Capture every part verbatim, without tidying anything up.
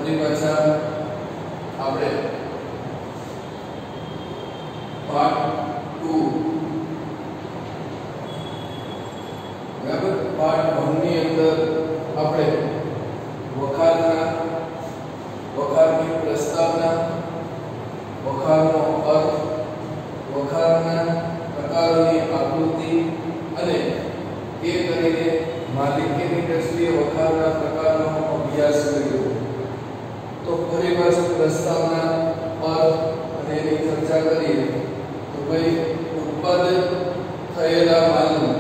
ફરી પાછા આપણે પાર્ટ ટુ બરાબર પાર્ટ વન ની અંદર આપણે વખારના વખારની પ્રસ્તાવના વખારનો અર્થ વખારના પ્રકારોની આકૃતિ અને એ કરીને માલિકીની દ્રષ્ટિએ વખારના પ્રકારનો અભ્યાસ કર્યો તો ફરી પાછું પ્રસ્તાવના અર્થ અને એની ચર્ચા કરીએ તો ભાઈ ઉત્પાદન થયેલા માલનું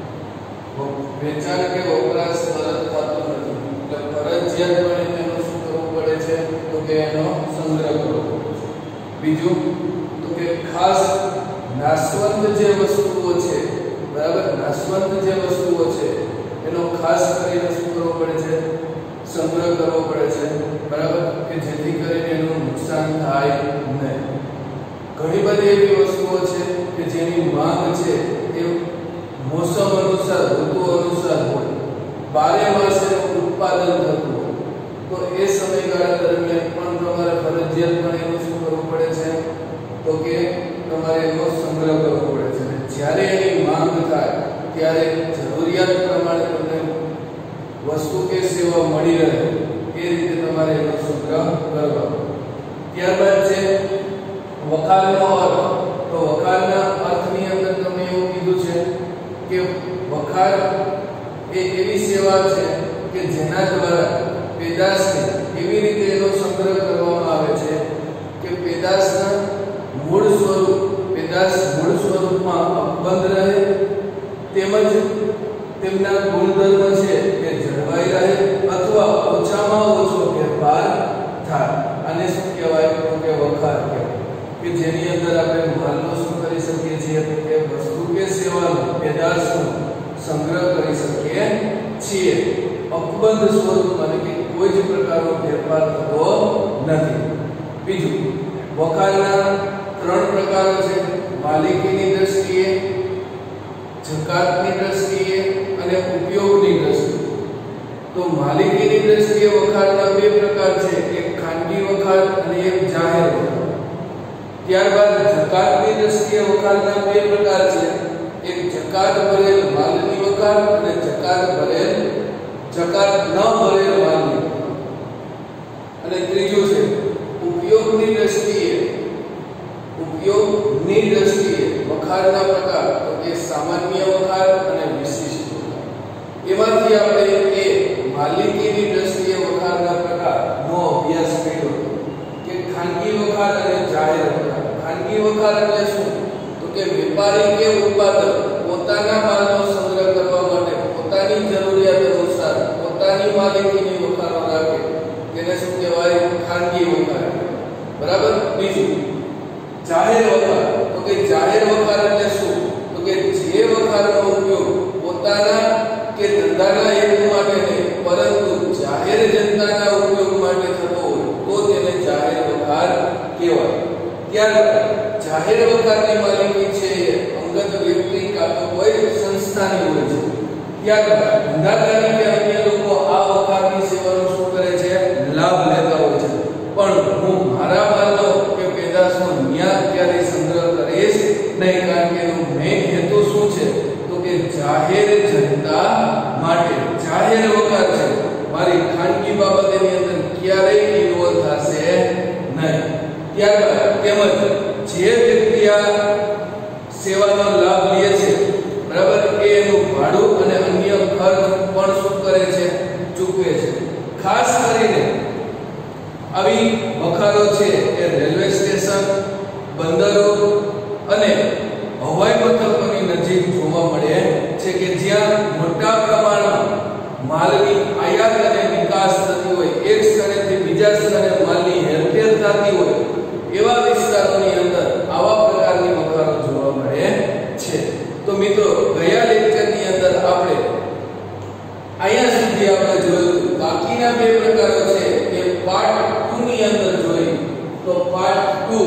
વેચાણ કે વપરાશ તરત થતો નથી એટલે ફરજિયાતપણે તેનો શું કરવું પડે છે તો કે એનો સંગ્રહ કરવો પડે છે બીજું તો કે ખાસ નાશવંત જે વસ્તુઓ છે બરાબર નાશવંત જે વસ્તુઓ છે એનો ખાસ કરીને શું કરવો પડે છે સંગ્રહ કરવો પડે છે બરાબર કે જેથી કરીને એનું નુકસાન થાય નહીં ઘણી બધી એવી વસ્તુઓ છે કે જેની માંગ છે એ મોસમ અનુસાર ઋતુ અનુસાર હોય બારે માસ એનું ઉત્પાદન થતું હોય તો એ સમયગાળા દરમિયાન પણ તમારે ફરજિયાતપણે એનું શું કરવું પડે છે તો કે તમારે એનો સંગ્રહ કરવો પડે છે જ્યારે એની માંગ થાય ત્યારે જરૂરિયાત પ્રમાણે તમને વસ્તુ કે સેવા મળી રહે એ રીતે તમારે એનો સંગ્રહ કરવાનો ત્યારબાદ છે વખારનો અર્થ તો વખારના અર્થની અંદર તમને એવું કીધું છે કે વખાર એ એવી સેવા છે કે જેના દ્વારા પેદાશને એવી રીતે એનો સંગ્રહ કરવામાં આવે છે કે પેદાશના મૂળ સ્વરૂપ પેદાશ મૂળ સ્વરૂપમાં અકબંધ રહે તેમજ તેમના ગુણધર્મ છે કે જળવાઈ રહે અથવા ઓછામાં ઓછો ફેરફાર થાય આને શું કહેવાય તો કે વખાર કહેવાય કે જેની અંદર આપણે માલનો શું કરી શકીએ છીએ તો કે વસ્તુ કે સેવાનો પેદાશનો સંગ્રહ કરી શકીએ છીએ અકબંધ સ્વરૂપમાં એટલે કે કોઈ જ પ્રકારનો ફેરફાર થતો નથી બીજું વખારના ત્રણ પ્રકારો છે માલિકીની દ્રષ્ટિએ જકાતની દ્રષ્ટિએ અને ઉપયોગની દ્રષ્ટિએ તો માલિકીની દ્રષ્ટિએ વખારના બે પ્રકાર છે એક ખાનગી વખાર અને એક જાહેર વખાર ત્યારબાદ જકાતની દ્રષ્ટિએ વખારના બે પ્રકાર છે એક જકાત ભરેલ માલની વખાર અને જકાત ભરેલ જકાત ન ભરેલ માલની અને ત્રીજું છે ઉપયોગની દ્રષ્ટિએ ઉપયોગની દ્રષ્ટિએ વખારના પ્રકાર તો કે સામાન્ય વખાર અને વિશિષ્ટ વખાર એમાંથી આપણે એ માલિકીની દ્રષ્ટિએ વખારના પ્રકારનો અભ્યાસ કર્યો કે ખાનગી વખાર અને જાહેર વખાર ખાનગી વખાર એટલે શું તો કે વેપારી કે ઉત્પાદક પોતાના માલનો સંગ્રહ કરવા માટે પોતાની જરૂરિયાત અનુસાર પોતાની માલિકીની વખારો રાખે તેને શું કહેવાય ખાનગી વખાર બરાબર બીજું જાહેર વખાર તો કે જાહેર વખાર એટલે શું તો કે જે વખારનો ઉપયોગ પોતાના કે ધંધાના હેતુ માટે નહીં પરંતુ જાહેર જનતાના ઉપયોગ માટે થતો હોય તો તેને જાહેર વખાર કહેવાય ત્યારબાદ જાહેર વખારની માલિકી છે અંગત વ્યક્તિ કાં તો કોઈ સંસ્થાની હોય છે ત્યારબાદ ધંધાદારી કે અન્ય લોકો આ વખારની સેવાનો શું કરે છે લાભ લેતા હોય છે પણ હું મારા માલનો કે પેદાશનો ન્યાય ક્યારે સંગ્રહ કરીશ નહીં કારણ કે એનો મેઇન હેતુ શું છે તો કે જાહેર જનતા માટે જાહેર વખાર છે મારી ખાનગી બાબત એની અંદર ક્યારેય ઇન્વોલ્વ થશે નહીં ત્યારબાદ તેમજ જે વ્યક્તિ આ સેવાનો લાભ લે છે બરાબર એ એનું ભાડું અને અન્ય ખર્ચ પણ શું કરે છે ચૂકવે છે ખાસ કરીને આવી વખારો છે એ રેલવે સ્ટેશન બંદરો અને હવાઈ મથકોની નજીક જોવા મળે છે કે જ્યાં મોટા પ્રમાણમાં માલની આયાત અને નિકાસ થતી હોય એક સ્થળેથી બીજા સ્થળે માલની હેરફેર થતી હોય એવા વિસ્તારોની અંદર આવા પ્રકારની વખારો જોવા મળે છે તો મિત્રો ગયા લેક્ચરની અંદર આપણે અહીંયા સુધી આપણે જોયું બાકીના બે પ્રકારો છે એ પાર્ટ ટુ ની અંદર જોઈ તો પાર્ટ ટુ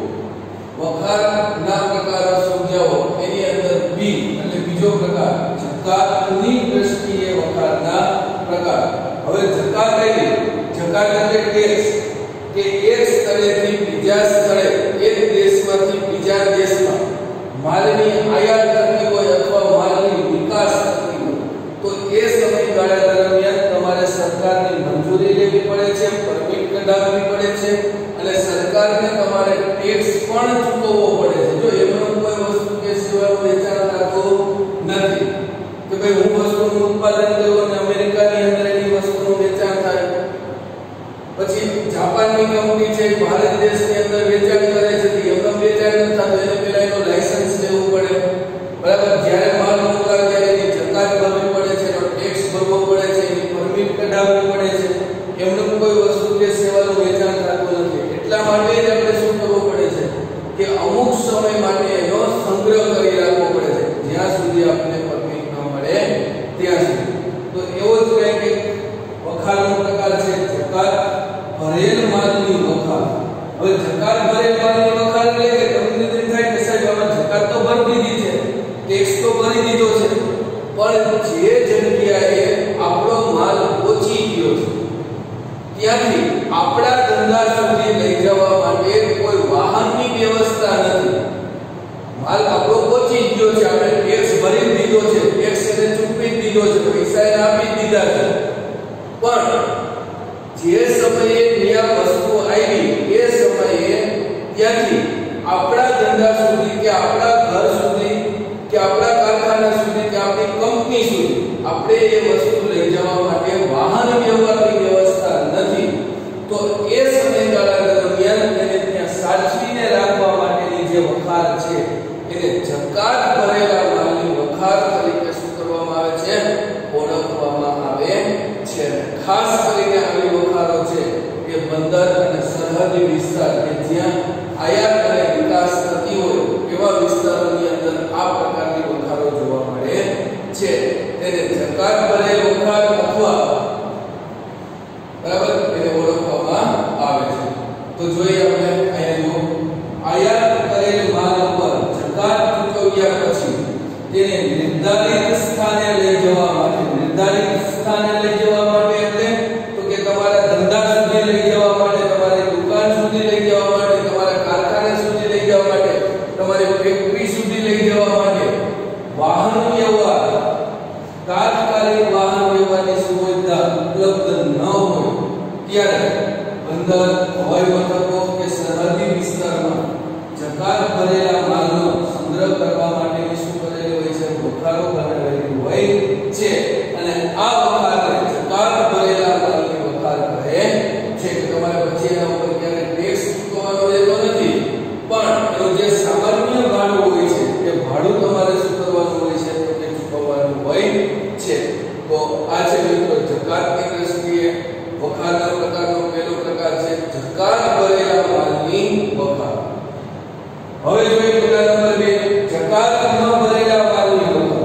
વખારના પ્રકારો સમજાવો એની અંદર બી એટલે બીજો પ્રકાર જકાતની દ્રષ્ટિએ વખારના પ્રકાર હવે જકાત એટલે જકાત એટલે ટેક્સ કે એક સ્થળેથી બીજા સ્થળે એક દેશમાંથી બીજા દેશમાં માલની આયાત કરતી હોય અથવા માલની નિકાસ કરતી હોય તો એ સમયગાળા દરમિયાન તમારે સરકારની મંજૂરી લેવી પડે છે, પરમિટ કઢાવવી પડે છે અને સરકારને તમારે ટેક્સ પણ ચૂકવવો પડે છે. જો એમનું કોઈ વસ્તુ કે સેવાનું વેચાણ થતું નથી કે ભાઈ હું વસ્તુનું ઉત્પાદન કરું અને અમેરિકાની અંદર એની વસ્તુનું વેચાણ થાય, પછી જાપાનની કંપની છે ભારત દેશની અંદર વેચાણ કરે છે તો એમનું વેચાણ ન થતું એને પહેલા એનો લાયસન્સ લેવું પડે, બરાબર. જ્યારે માલ મોકલાવે ત્યારે એની જકાત ભરવી પડે છે, એનો ટેક્સ ભરવો પડે છે, એની પરમિટ કઢાવવી પડે છે. એમનું કોઈ વસ્તુ કે સેવાનું વેચાણ થતું નથી. એટલા માટે જ આપણે શું કરવું પડે છે કે અમુક સમય માટે એનો સંગ્રહ કરી રાખવો પડે છે જ્યાં સુધી આપણને પરમિટ ન મળે ત્યાં સુધી. તો એવો જ કંઈક વખારનો પ્રકાર છે જકાત ભરેલ માલની વખાર. હવે જકાત ભરેલ માલની વખાર એટલે કે તમને એમ થાય કે સાહેબ આમાં જકાત તો ભરી દીધી છે, ટેક્સ તો ભરી દીધો છે, પણ જે જગ્યાએ આપણો માલ પહોંચી ગયો છે ત્યાંથી આપણા ધંધા સુધી લઈ જવા માટે કોઈ વાહનની વ્યવસ્થા નથી. માલ આપણો પહોંચી ગયો છે, આપણે ટેક્સ ભરી દીધો છે, ટેક્સ એને ચૂકવી દીધો છે, પૈસા એને આપી દીધા છે, પણ જે સમયે ત્યાં વસ્તુ આવી એ સમયે ત્યાંથી આપણા ધંધા સુધી કે આપણા ઘર સુધી કે આપણા કારખાના સુધી કે આપણી કંપની સુધી આપણે એ વસ્તુ લઈ જવા માટે વાહન વ્યવહારની વ્યવસ્થા નથી. તો એ સમયગાળા દરમિયાન એને ત્યાં સાચવીને રાખવા માટેની જે વખાર છે એને જકાત ભરેલા માલની વખાર તરીકે શું કરવામાં આવે છે, ઓળખવામાં આવે છે. ખાસ કરીને આવી વખારો છે કે બંદર અને સરહદી વિસ્તાર કે જ્યાં આયાત અને નિકાસ થતી હોય એવા વિસ્તારોની અંદર આ પ્રકારની વખારો જોવા મળે છે. તેને જકાત ભરેલ વખાર અથવા બરાબર એને ઓળખવામાં આવે છે. તો જોઈએ આપણે અહીંયા જો આયાત કરેલ માલ પર જકાત ચૂકવ્યા પછી તેને નિર્ધારિત સ્થાને લઈ જવા માટે, નિર્ધારિત સ્થાને લઈ જવા માટે એટલે તો કે તમારા ધંધા સુધી લઈ જવા માટે, તમારી દુકાન સુધી લઈ જવા માટે, તમારા કારખાના સુધી લઈ જવા માટે, તમારી ફેક્ટરી સુધી લઈ જવા માટે વાહન વ્યવહાર, તાત્કાલિક વાહન વ્યવહારની સુવિધા ઉપલબ્ધ ન હોય ત્યારે બંદર, હવાઈ મથકો કે સરહદી વિસ્તારમાં જકાત ભરેલા માલનો સંગ્રહ કરવા માટેની શું કરેલી હોય છે, વખારો બનાવેલી હોય છે. અને આ વખારને જકાત ભરેલા માલની વખાર કહે છે કે તમારે પછી એના ઉપર ક્યારે ટેક્સ ચૂકવવાનો રહેતો નથી, પણ એનું જે સામાન્ય ભાડું હોય છે એ ભાડું તમારે શું કરવાનું હોય છે, તો તે ચૂકવવાનું હોય છે. તો આ છે મિત્રો જકાતની દ્રષ્ટિએ વખારના પ્રકારનો પહેલો પ્રકાર છે જકાત ભરેલા માલની વખાર. હવે જોઈએ પ્રકાર નંબર બે જકાત ન ભરેલા માલની વખાર.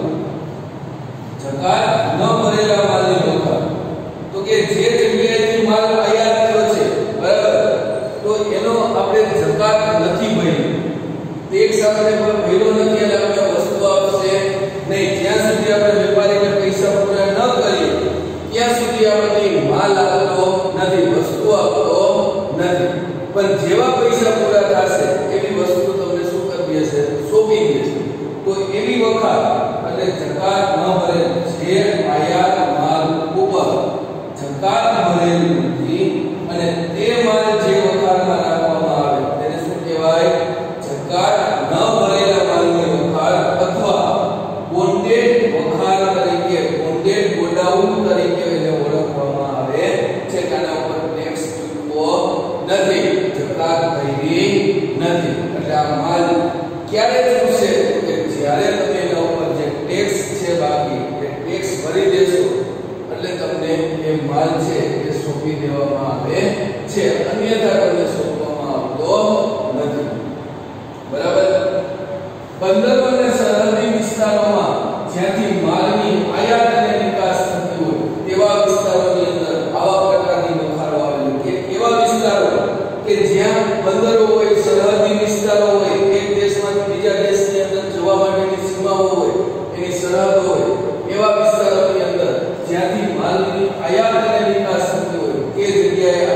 જકાત ન ભરેલા માલની વખાર તો કે જે જગ્યાએથી માલ આયાત થયો છે, બરાબર, તો એનો આપણે જકાત નથી ભરી, ટેક્સ આપણે ભર્યો નથી એટલે આપણે વસ્તુ આપશે નહીં. જ્યાં સુધી આપણે વેપારીને પૈસા પૂરા ન કરીએ ત્યાં સુધી આપણે માલ આપતો નથી, વસ્તુ આપતો નથી. પણ જેવા પૈસા પૂરા થશે એવી વસ્તુ તમને શું કરવી હશે, સોંપી દેશે. તો એવી વખાર એટલે જકાત ન ભરે જે આયાત માલ ઉપર જકાત ભરેલી નથી અને તે માલ જે વખારમાં રાખવામાં આવે તેને શું કહેવાય, જકાત ન ભરેલા માલની વખાર અથવા બોન્ડેડ વખાર તરીકે, બોન્ડેડ ગોડાઉન તરીકે એને ઓળખવામાં આવે છે. તેના ઉપર ટેક્સ ચૂકવો નથી, જકાત ભરી નથી. એટલે આ માલ ક્યારે ચૂકશે કે જ્યારે તમે એના ઉપર જે ટેક્સ છે બાકી એ ટેક્સ ભરી દેશો એટલે તમને એ માલ છે એ સોંપી દેવામાં આવે છે, અન્યથા તમને સોંપવામાં આવતો નથી. બરાબર. બંદરો અને સરહદી વિસ્તારોમાં જ્યાંથી માલની આયાત અને નિકાસ થતી હોય તેવા વિસ્તારોની અંદર આવા પ્રકારની વખારો આવેલી કે એવા વિસ્તારો કે જ્યાં બંદરો હોય, સરહદી વિસ્તારો હોય, એક દેશમાંથી બીજા દેશની અંદર જવા માટેની સીમાઓ હોય, એની સરહદ હોય, એવા વિસ્તારોની અંદર જ્યાંથી માલની આયાત અને નિકાસ થતી હોય એ જગ્યાએ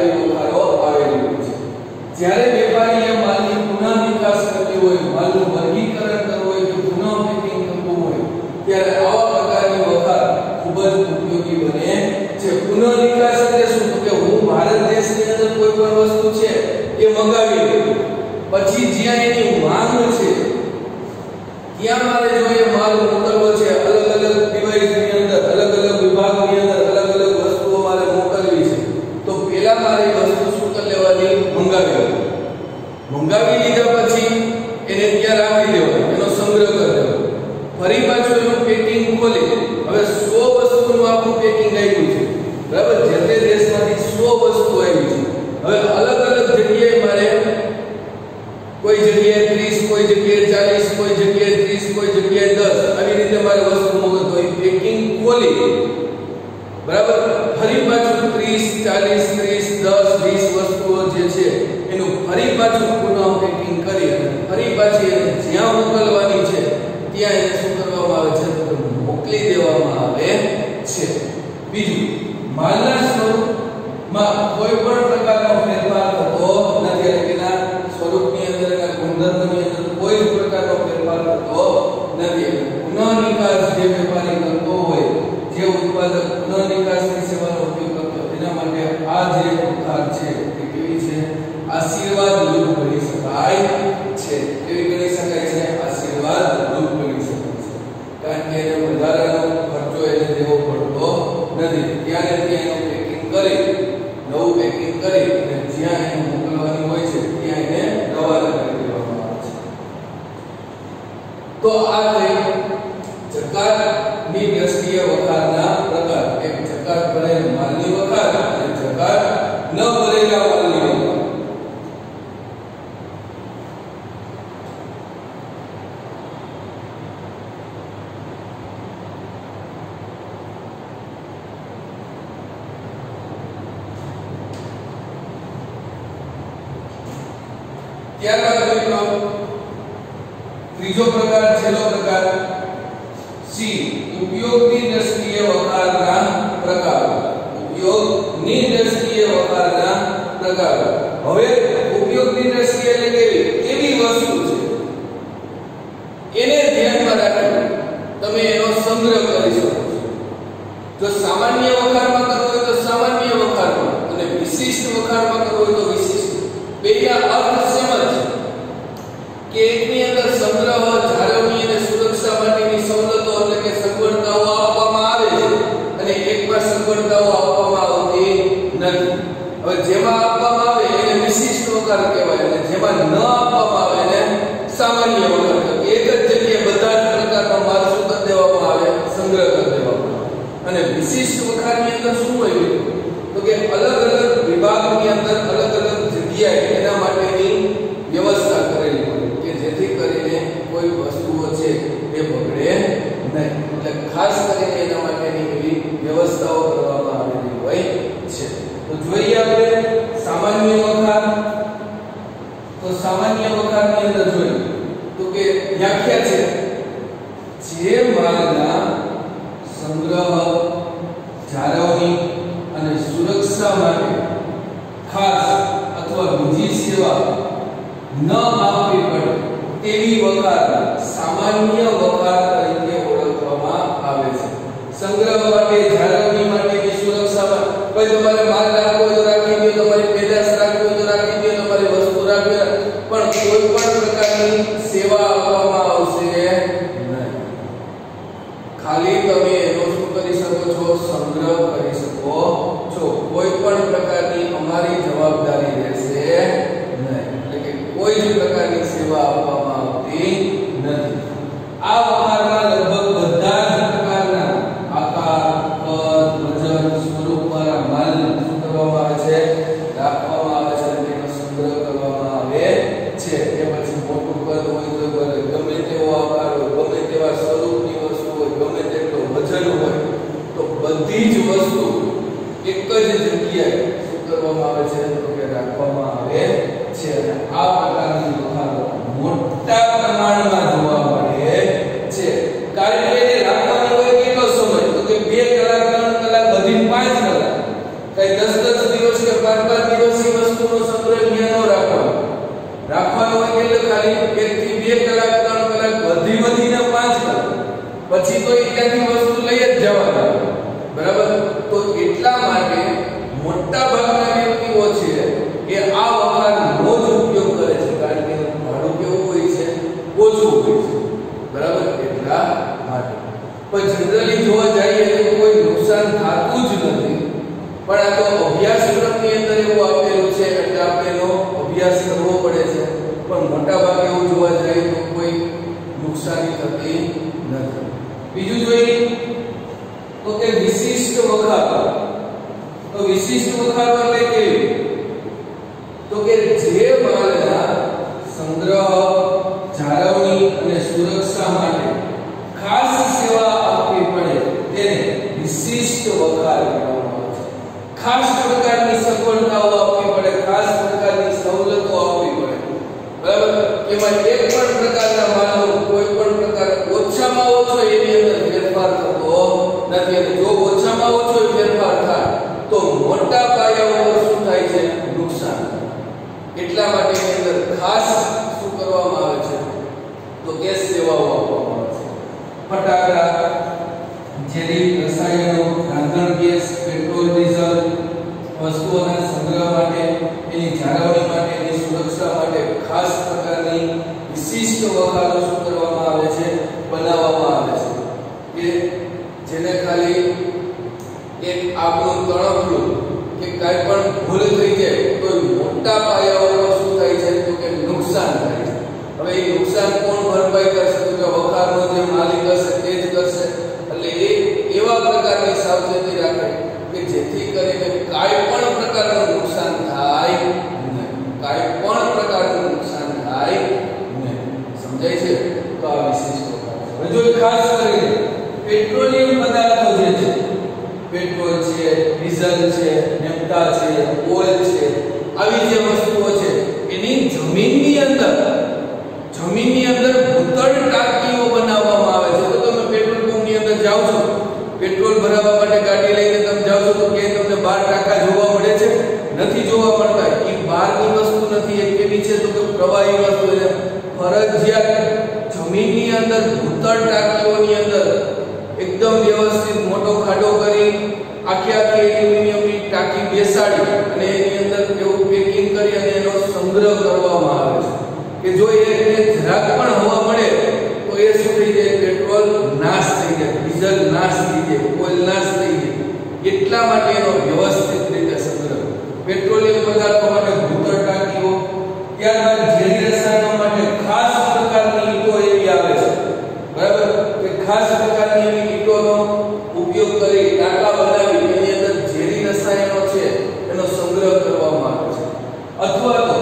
ઉપયોગી બને છે. પુનઃ નિકાસ એટલે શું? તો કે હું ભારત દેશની અંદર કોઈ પણ વસ્તુ છે એ મંગાવી લઉં, પછી જ્યાં એની માંગ છે ત્યાં મારે જો એ માલ મોકલવો છે, અલગ અલગ ડિવાઇસની અંદર, અલગ અલગ વિભાગની અંદર અલગ અલગ વસ્તુઓ મારે મોકલવી છે, તો પહેલા મારે વસ્તુ શું કરી લેવાની? મંગાવી લેવાની. મંગાવી લીધા પછી એને ત્યાં રાખી દેવાનો, એનો સંગ્રહ કરી દેવાનો. ફરી પાછું એનું પેકિંગ ખોલી, હવે સો વસ્તુનું આપણું પેકિંગ આવ્યું છે, બરાબર? જે તે દેશમાંથી સો વસ્તુ આવી છે. હવે અલગ અલગ જગ્યાએ મારે કોઈ જગ્યાએ ત્રીસ, કોઈ જગ્યાએ ચાલીસ, કોઈ જગ્યાએ ત્રીસ, કોઈ જગ્યાએ દસ, આવી રીતે મારે વસ્તુ મોકલતો હોય. પેકિંગ ખોલી, બરાબર? ફરી પાછું ત્રીસ, ચાલીસ, ત્રીસ, દસ, વીસ વસ્તુઓ જે છે એનું ફરી પાછું પુનઃ પેકિંગ કરી ફરી પાછી એને જ્યાં મોકલવાની છે ત્યાં એને શું કરવામાં આવે છે? તો મોકલી દેવામાં આવે છે. બીજું, માલના સ્વરૂપમાં કોઈ પણ પ્રકારનો ફેરફાર થતો નથી, એટલે કે ના સ્વરૂપની અંદર કે ગુણધર્મની અંદર કોઈ જ પ્રકારનો ફેરફાર થતો નથી. પુનઃ નિકાસ જે વેપારી કરતો હોય, જે ઉત્પાદક પુનઃ નિકાસની સેવાનો ઉપયોગ કરતો હોય, તેના માટે આ જે ઉધાર છે તે કેવી છે? આશીર્વાદ રૂપ ગણી શકાય છે. કેવી ગણી શકાય છે? આશીર્વાદ રૂપ ગણી શકાય છે. કારણ કે એને વધારાનો ખર્ચો એને દેવો પડતો નથી. ત્યારે ત્યાં એનું પેકિંગ કરી, નવું પેકિંગ કરી અને જ્યાં એને મોકલવાની હોય છે ત્યાં એને રવાના કરી દેવામાં આવે છે. તો આ થઈ જકાતની દ્રષ્ટિએ વખારના પ્રકાર. એક જકાત ભરેલ માલની વખાર અને જકાત ન ભરેલા માલની વખાર. ત્યારબાદ મિત્રો ત્રીજો પ્રકાર, છેલ્લો પ્રકાર સી, ઉપયોગની દ્રષ્ટિએ વખારના પ્રકારો. ઉપયોગની દ્રષ્ટિએ વખારના પ્રકારો. હવે ઉપયોગની દ્રષ્ટિએ એટલે કેવી? એવી વસ્તુ છે એને ધ્યાનમાં રાખી તમે એનો સંગ્રહ કરી શકો છો. જો સામાન્ય વખારમાં કરવો હોય તો સામાન્ય વખારમાં, અને વિશિષ્ટ વખારમાં કરવો હોય તો વિશિષ્ટ. બેના અર્થ સેમ જ કે એકની અંદર સંગ્રહ, જાળવણી અને સુરક્ષા માટેની સવલતો એટલે કે સગવડતાઓ આપવામાં આવે છે અને એકમાં સગવડતાઓ આપવામાં આવતી નથી. હવે જેમાં આપવામાં આવે એને વિશિષ્ટ વખાર કહેવાય અને જેમાં ન આપવામાં આવે એને સામાન્ય વખાર કહેવાય. એક જ જગ્યાએ બધા જ પ્રકારનો માલ શું કરી દેવામાં આવે? સંગ્રહ કરી દેવામાં આવે. અને વિશિષ્ટ વખારની અંદર શું હોય? તો કે અલગ અલગ વિભાગની અંદર અલગ અલગ જગ્યાએ એના માટેની વ્યવસ્થા કરેલી હોય કે જેથી કરીને કોઈ વસ્તુઓ છે એ બગડે નહીં. એટલે ખાસ કરીને એના માટેની એવી વ્યવસ્થાઓ કરવામાં આવેલી હોય છે. તો જોઈએ આપણે સામાન્ય વખાર. તો સામાન્ય વખારની અંદર જોઈએ તો કે વ્યાખ્યા છે જે માલના સંગ્રહ, જાળવણી અને સુરક્ષા માટે ખાસ અથવા બીજી સેવા ન આપવી પડે તેવી વખાર સામાન્ય વખાર તરીકે ઓળખવામાં આવે છે. સંગ્રહ માટે, જાળવણી માટેની સુરક્ષા માટે, કોઈ તમારે માલ રાખવો હોય તો રાખી દો, તમારી પેદાશ રાખવી હોય તો રાખી દો, તમારી વસ્તુ રાખવી, પણ કોઈ પણ પ્રકારની સેવા આપવામાં આવશે નહીં. ખાલી તમે એનો શું કરી શકો છો? સંગ્રહ કરી શકો છો. કોઈ પણ પ્રકારની અમારી જવાબદારી રહેશે નહીં. એટલે કે કોઈ જ પ્રકારની સેવા આપવામાં આવતી નથી. આ વખારમાં લગભગ બધા જ પ્રકારના આકાર, કદ, વજન, સ્વરૂપવાળા માલ શું કરવામાં આવે છે? રાખવામાં આવે છે અને તેનો સંગ્રહ કરવામાં આવે છે. એ પછી મોટું કદ હોય તો ગમે તેવો આકાર હોય, ગમે તેવા સ્વરૂપની વસ્તુ હોય, ગમે તેટલો વજન હોય, તો બધી જ વસ્તુ એક જ જગ્યાએ શું કરવામાં આવે છે? તો કે રાખવામાં આવે છે. અને આ પ્રકારની વખારો મોટા પ્રમાણમાં જોવા મળે છે. કારણ કે એને રાખવાની હોય કેટલો સમય? તો કે બે કલાક, ત્રણ કલાક, બધી પાંચ કલાક. કઈ દસ દસ દિવસ કે પાંચ પાંચ દિવસની વસ્તુનો સંગ્રહ ત્યાં ન રાખવાનો. રાખવાનો હોય એટલે ખાલી એક થી બે કલાક, ત્રણ કલાક, બધી વધીને પાંચ કલાક. પછી તો ત્યાંથી વસ્તુ લઈ જ જવાની. પણ આ તો અભ્યાસક્રમની અંદર એવું આપેલું છે એટલે આપણે એનો અભ્યાસ કરવો પડે છે, પણ મોટા ભાગે એવું જોવા જઈએ તો કોઈ નુકસાની થતી નથી. બીજું જોઈએ તો કે વિશિષ્ટ વખારો. તો વિશિષ્ટ વખારો એટલે કેવી? તો કે જે માલના સંગ્રહ, જાળવણી અને સુરક્ષા માટે ખાસ સેવા આપવી પડે તેને વિશિષ્ટ વખાર કહેવામાં આવે છે. ખાસ પ્રકારની સગવડતાઓ આપવી પડે, ખાસ પ્રકારની સવલતો આપવી પડે, બરાબર? એમાં એક પણ પ્રકારના માલનો કોઈ પણ પ્રકાર ઓછામાં ઓછો એની અંદર ફેરફાર થતો નથી, અને જો ઓછામાં ઓછો ફેરફાર થાય તો મોટા પાયા ઉપર શું થાય છે? નુકસાન. એટલા માટે એની અંદર ખાસ શું કરવામાં આવે છે? તો ગેસ સેવાઓ આપવામાં આવે છે. ફટાકડા, ઝેરી રસાયણો, રાંધણ ગેસ, પેટ્રોલ, ડીઝલ વસ્તુઓના સંગ્રહ માટે, એની જાળવણી માટે, એની સુરક્ષા માટે ખાસ પ્રકારની વિશિષ્ટ વખારો શું કરવામાં આવે છે? બનાવવામાં આવે છે. કે જેને ખાલી એક આગનું તણખલું કે કાંઈ પણ ભૂલ થઈ જાય તો મોટા પાયાઓમાં શું થાય છે? તો કે નુકસાન થાય છે. હવે એ નુકસાન કોણ ભરપાઈ કરશે? તો કે વખારનો જે માલિક હશે તે જ કરશે. એટલે એ એવા પ્રકારની સાવચેતી રાખે કે જેથી કરીને કાંઈ પણ પ્રકારનું નુકસાન થાય નહીં, કાંઈ પણ પ્રકારનું નુકસાન થાય નહીં. સમજાય છે? તો આ વિશિષ્ટ વખાર છે. હવે જો ખાસ કરીને પેટ્રોલિયમ પદાર્થો જે છે, પેટ્રોલ છે, ડીઝલ છે, નેફ્ટા છે, ઓઇલ છે, આવી જે વસ્તુઓ છે એની જમીનની અંદર જમીનની અંદર ભૂતળ ટાંકીઓ બનાવવામાં આવે છે. તો તમે પેટ્રોલ પંપની અંદર જાઓ છો, પેટ્રોલ ભરાવવા માટે ગાડી લઈને તમે જાઓ છો તો કે તમને બાર ટાંકા જોવા મળે છે? નથી જોવા મળતા. એ બહારની વસ્તુ નથી, એ કેવી છે? તો કે પ્રવાહી વસ્તુ છે. ફરજિયાત જમીનની અંદર ભૂતળ ટાંકીઓની અંદર એકદમ વ્યવસ્થિત મોટો ખાડો કરી આખી આખી એલ્યુમિનિયમની ટાંકી બેસાડી અને એની અંદર એવું પેકિંગ કરી અને એનો સંગ્રહ કરવામાં આવે છે કે જો એને જરાક પણ હવા મળે તો એ શું થઈ જાય? પેટ્રોલ નાશ થઈ જાય, ડીઝલ નાશ થઈ જાય, ઓઇલ નાશ થઈ જાય. એટલા માટે એનો વ્યવસ્થિત રીતે સંગ્રહ. પેટ્રોલિયમ પદાર્થો માટે ભૂતળ ટાંકીઓ, ત્યારબાદ ઝેરી રસાયણો માટે ખાસ પ્રકારની ઈંટો એવી આવે છે, બરાબર? કે ખાસ પ્રકારની એવી ઈંટોનો ઉપયોગ કરી ટાંકા બનાવી એની અંદર ઝેરી રસાયણો છે એનો સંગ્રહ કરવામાં આવે છે. અથવા તો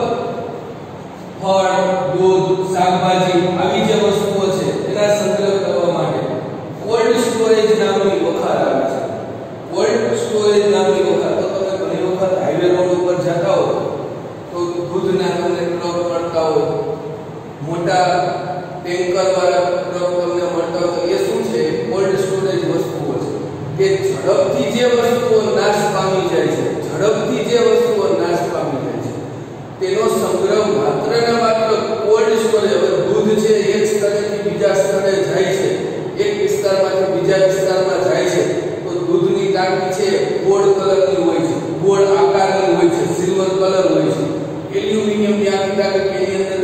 ફળ, દૂધ, શાકભાજી આવી જે વસ્તુઓ છે એના સંગ્રહ કરવા માટે કોલ્ડ સ્ટોરેજ નામની વખાર આવે છે. કોલ્ડ સ્ટોરેજ નામની વખાર તો તમે ઘણી વખત હાઈવે રોડ ઉપર જતા હો તો દૂધના તમને ટ્રક મળતા હોય, મોટા ટેન્કર વાળા ટ્રક તમને મળતા હોય, તો એ શું છે? કોલ્ડ સ્ટોરેજ વસ્તુઓ છે કે ઝડપથી જે વસ્તુઓ નાશ પામી જાય છે, ઝડપથી જે વસ્તુઓ નાશ પામી જાય છે તેનો સંગ્રહ માત્ર ને માત્ર કોલ્ડ સ્ટોરેજ. હવે દૂધ છે એક સ્થળેથી બીજા સ્થળે જાય છે, એક વિસ્તારમાંથી બીજા વિસ્તારમાં જાય છે તો દૂધની ટાંકી છે ગોલ્ડ કલરની હોય છે, ગોળ આકારની હોય છે, સિલ્વર કલર હોય છે. એલ્યુમિનિયમની આખી ટાંકી એની અંદર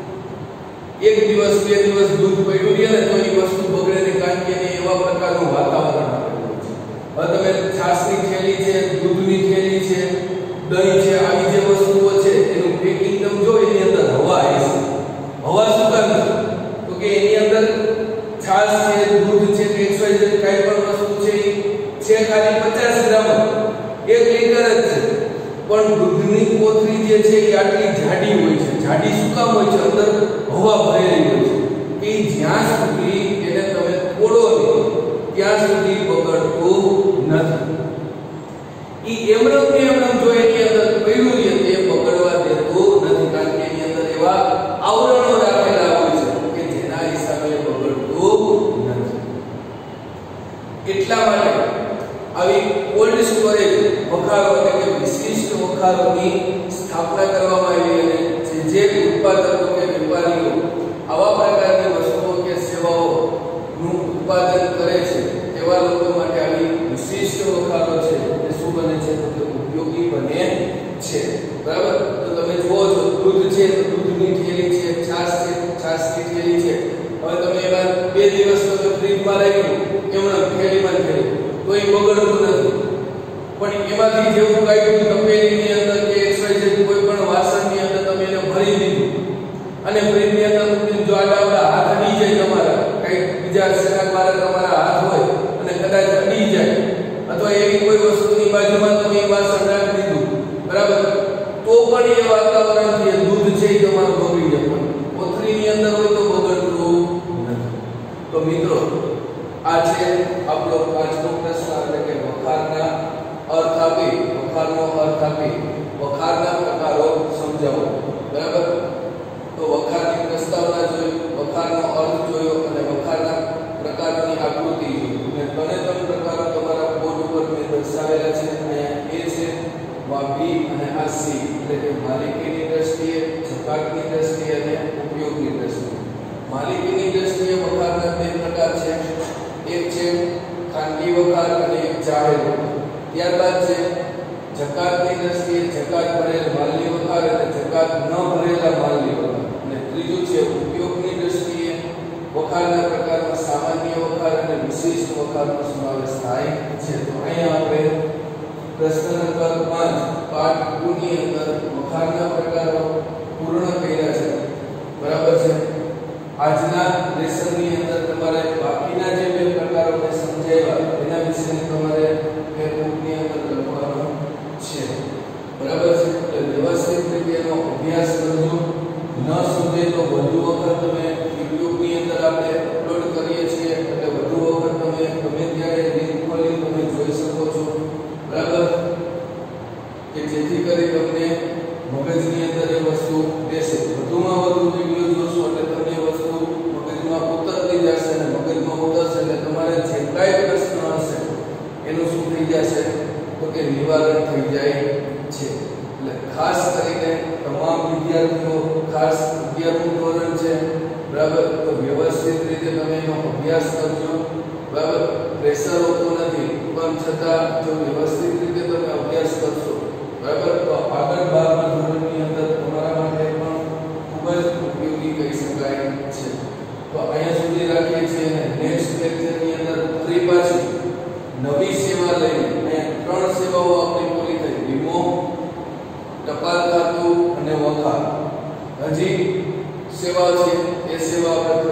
એક દિવસ બે દિવસ દૂધ પડ્યું રહે ને તો એ વસ્તુ બગડે ને, કારણ કે એને એવા પ્રકારનું વાતાવરણ આપેલું છે. હવે તમે છાશની થેલી છે, દૂધની થેલી છે, દહીં છે, આવી જે વસ્તુઓ છે એનું પેકિંગ તમે જો એની અંદર હવા આવી છે. હવા શું કામ છે? તો કે એની અંદર છાશ છે, દૂધ છે કે એક્સવાય ઝેડ કાંઈ પણ વસ્તુ છે છે ખાલી પચાસ ગ્રામ, એક લીટર જ છે, પણ દૂધની કોથળી જે છે એ આટલી જાડી હોય છે. જાડી શું કામ હોય છે? અંદર હવા ભરેલી હોય છે કે જ્યાં સુધી એને તમે તોડો નહીં ત્યાં સુધી બગડતું નથી. ઈ એમણમ ને એમણમ જો એની અંદર પડ્યું રહે તે બગડવા દેતું નથી, કારણ કે એની અંદર એવા આવરણો રાખેલા હોય છે કે જેના હિસાબે બગડતું નથી. એટલા માટે આવી કોલ્ડ સ્ટોરેજ વખારો એટલે કે વિશિષ્ટ વખારોની સ્થાપના કરવામાં આવી અને જે ઉત્પાદકો કે વેપારીઓ આવા પ્રકારની વસ્તુઓ કે સેવાઓનું ઉત્પાદન કરે છે તેવા લોકો માટે આવી વિશિષ્ટ વખારો છે એ શું બને છે? તો ઉપયોગી બને છે, બરાબર? તો તમે જુઓ છો દૂધ છે તો દૂધની થેલી છે, છાશ છે છાશની થેલી છે. હવે તમે એમાં બે દિવસ તમે ફ્રીજમાં રાખ્યું એમણે થેલીમાં થેલી તો એ બગડતું નથી, પણ એમાંથી જેવું કાઢ્યું તપેલીની અંદર કે એક્સવાયઝેડ કોઈ પણ વાસણની અંદર તમે એને ભરી દીધું અને ફ્રીજની અંદર મૂકીને જો આડા હાથ અડી જાય તમારા કઈ બીજા સેના દ્વારા તમારા હાથ હોય અને કદાચ અડી જાય અથવા એવી કોઈ વસ્તુની બાજુમાં તમે એ વાસણ રાખી દીધું બરાબર તો પણ એ વાતાવરણથી દૂધ છે એ તમારું બગડી જાય પણ કોથળીની અંદર હોય તો બગડતું નથી. તો મિત્રો આ છે આપણો પાંચમો પ્રશ્ન એટલે કે વખારના અર્થ આપી વખારનો અર્થ આપી વખારના પ્રકારો સમજાવો બરાબર. તો વખારની પ્રસ્તાવના જોઈ વખારનો અર્થ જોયો અને વખારના પ્રકારની આકૃતિ જોઈ અને ત્રણે ત્રણ પ્રકારો તમારા બોર્ડ ઉપર મેં દર્શાવેલા છે. અહીંયા એ છે વાપી અને આ સી એટલે કે માલિકીની દ્રષ્ટિએ જકાતની દ્રષ્ટિએ અને ઉપયોગની દ્રષ્ટિએ. માલિકીની દ્રષ્ટિએ વખારના બે પ્રકાર છે. એક છે ખાનગી વખાર અને એક જાહેર વખાર. ત્યારબાદ છે જકાતની દ્રષ્ટિએ જકાત ભરેલ માલની વખાર અને જકાત ન ભરેલા માલની વખાર. અને ત્રીજું છે ઉપયોગની દ્રષ્ટિએ વખારના પ્રકારમાં સામાન્ય વખાર અને વિશિષ્ટ વખારનો સમાવેશ થાય છે. તો અહીંયા આપણે પ્રશ્ન નંબર પાંચ પાઠ ટુ ની અંદર વખારના પ્રકારો પૂર્ણ કર્યા છે બરાબર છે. આજના લેસનની અંદર તમારે બાકીના જે બે પ્રકારોને સમજાવ્યા એના વિશે તમારે નોટબુકની અંદર લખવાનું છે બરાબર છે. એટલે વ્યવસ્થિત રીતે એનો અભ્યાસ કરજો. ન સમજે તો વધુ વખત તમે યુટ્યુબની અંદર આપણે અપલોડ કરીએ છીએ એટલે વધુ વખત તમે ગમે ત્યારે લિંક ખોલી તમે જોઈ શકો છો બરાબર કે જેથી કરી તમને મગજની અંદર એ વસ્તુ બેસે. વધુમાં વધુ વિડિયો જોશો એટલે તમને એ વસ્તુ મગજમાં ઉતરતી જશે અને મગજમાં ઉતરશે એટલે તમારે જે કાંઈ પ્રશ્ન હશે એનું શું થઈ જશે તો કે નિવારણ થઈ જાય છે. એટલે ખાસ કરીને તમામ વિદ્યાર્થીઓ ખાસ અગિયારમું ધોરણ છે બરાબર તો વ્યવસ્થિત રીતે તમે એનો અભ્યાસ કરજો બરાબર. પ્રેશર હોતું નથી પણ છતાં જો વ્યવસ્થિત રીતે તમે અભ્યાસ કરશો બરાબર તો આગળ બારમા ધોરણની અંદર તમારા માટે પણ ખૂબ જ ઉપયોગી કહી શકાય છે. તો અહીંયા સુધી રાખીએ છીએ અને નેક્સ્ટ લેક્ચરની અંદર ફરી પાછી નવી સેવા લઈને ત્રણ સેવાઓ આપણી પૂરી થઈ વીમો ટપાલ ખાતું અને વખાર. હજી સેવા છે એ સેવા આપણે